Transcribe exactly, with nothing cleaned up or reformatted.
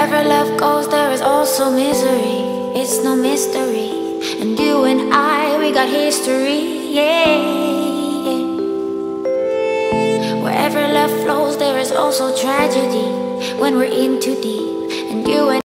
Wherever love goes, there is also misery. It's no mystery. And you and I, we got history, yeah, yeah. Wherever love flows, there is also tragedy when we're in too deep. And you and